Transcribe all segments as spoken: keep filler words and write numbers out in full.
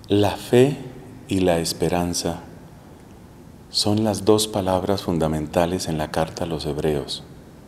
La fe y la esperanza son las dos palabras fundamentales en la carta a los Hebreos.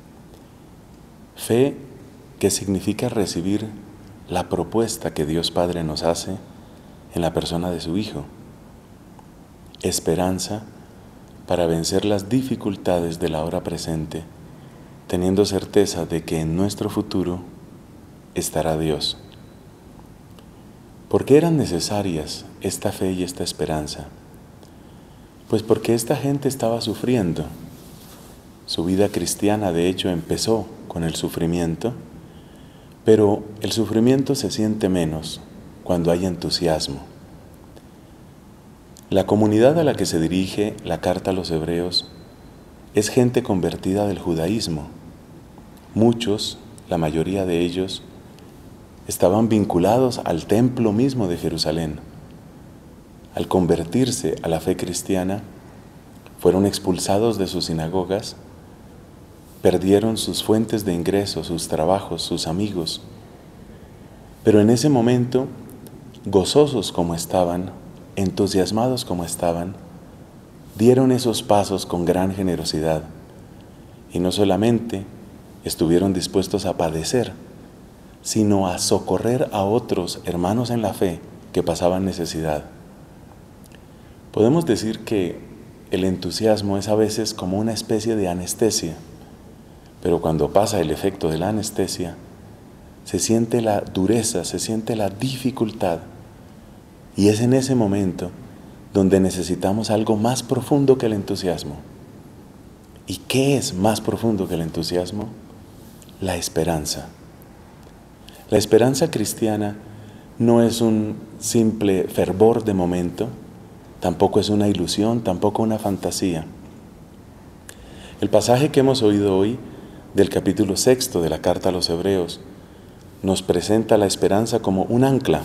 Fe, que significa recibir la propuesta que Dios Padre nos hace en la persona de su Hijo. Esperanza, para vencer las dificultades de la hora presente, teniendo certeza de que en nuestro futuro estará Dios. ¿Por qué eran necesarias esta fe y esta esperanza? Pues porque esta gente estaba sufriendo. Su vida cristiana, de hecho, empezó con el sufrimiento, pero el sufrimiento se siente menos cuando hay entusiasmo. La comunidad a la que se dirige la carta a los Hebreos es gente convertida del judaísmo. Muchos, la mayoría de ellos, estaban vinculados al templo mismo de Jerusalén. Al convertirse a la fe cristiana, fueron expulsados de sus sinagogas, perdieron sus fuentes de ingresos, sus trabajos, sus amigos. Pero en ese momento, gozosos como estaban, entusiasmados como estaban, dieron esos pasos con gran generosidad. Y no solamente estuvieron dispuestos a padecer, sino a socorrer a otros hermanos en la fe que pasaban necesidad. Podemos decir que el entusiasmo es a veces como una especie de anestesia, pero cuando pasa el efecto de la anestesia, se siente la dureza, se siente la dificultad, y es en ese momento donde necesitamos algo más profundo que el entusiasmo. ¿Y qué es más profundo que el entusiasmo? La esperanza. La esperanza cristiana no es un simple fervor de momento, tampoco es una ilusión, tampoco una fantasía. El pasaje que hemos oído hoy del capítulo sexto de la carta a los Hebreos nos presenta la esperanza como un ancla,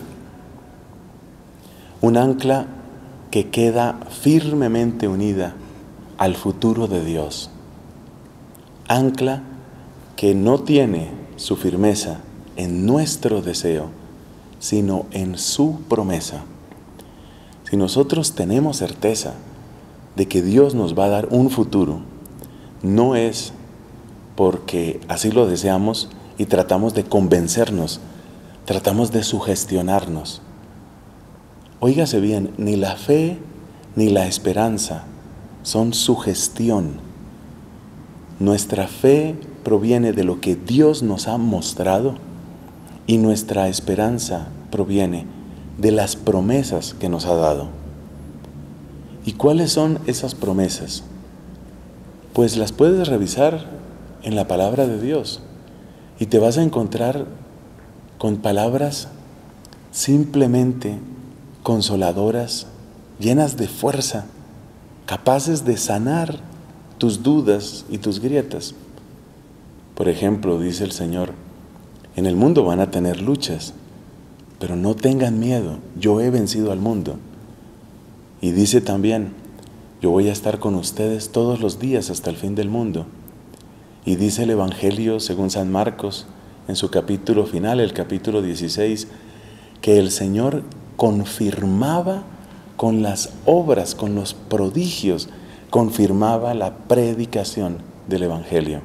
un ancla que queda firmemente unida al futuro de Dios, ancla que no tiene su firmeza en nuestro deseo, sino en su promesa. Si nosotros tenemos certeza de que Dios nos va a dar un futuro, no es porque así lo deseamos y tratamos de convencernos, tratamos de sugestionarnos. Óigase bien, ni la fe ni la esperanza son sugestión. Nuestra fe proviene de lo que Dios nos ha mostrado y nuestra esperanza proviene de las promesas que nos ha dado. ¿Y cuáles son esas promesas? Pues las puedes revisar en la palabra de Dios y te vas a encontrar con palabras simplemente consoladoras, llenas de fuerza, capaces de sanar tus dudas y tus grietas. Por ejemplo, dice el Señor, en el mundo van a tener luchas, pero no tengan miedo, yo he vencido al mundo. Y dice también, yo voy a estar con ustedes todos los días hasta el fin del mundo. Y dice el Evangelio según San Marcos, en su capítulo final, el capítulo dieciséis, que el Señor confirmaba con las obras, con los prodigios, confirmaba la predicación del Evangelio.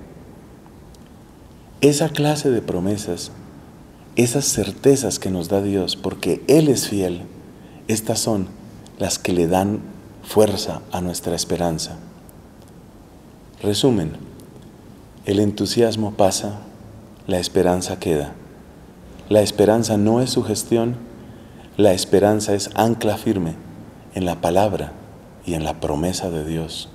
Esa clase de promesas, esas certezas que nos da Dios, porque Él es fiel, estas son las que le dan fuerza a nuestra esperanza. Resumen, el entusiasmo pasa, la esperanza queda. La esperanza no es sugestión, la esperanza es ancla firme en la palabra y en la promesa de Dios.